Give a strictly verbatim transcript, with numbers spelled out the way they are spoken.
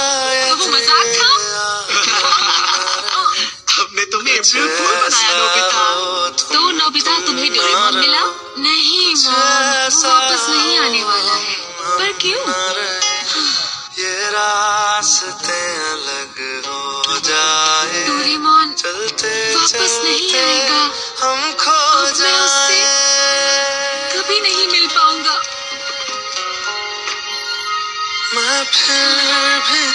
तो वो मजाक था। हमने तुम्हें अप्रैल फूल बनाया नोबिता। तो नोबिता तुम्हें डोरेमोन मिला? नहीं मॉम, वो वापस नहीं आने वाला है। पर क्यों? ये रास्ते अलग हो जाए, डोरेमोन चलते वापस नहीं आएगा। हम खो अब मैं उससे कभी नहीं मिल पाऊंगा। मैं फिर भी